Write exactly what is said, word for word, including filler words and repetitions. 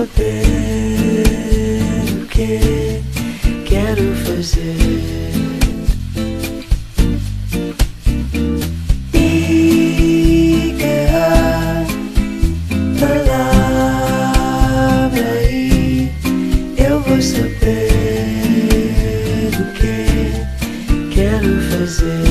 saber o que quero fazer. Diga a palavra e eu vou saber o que quero fazer.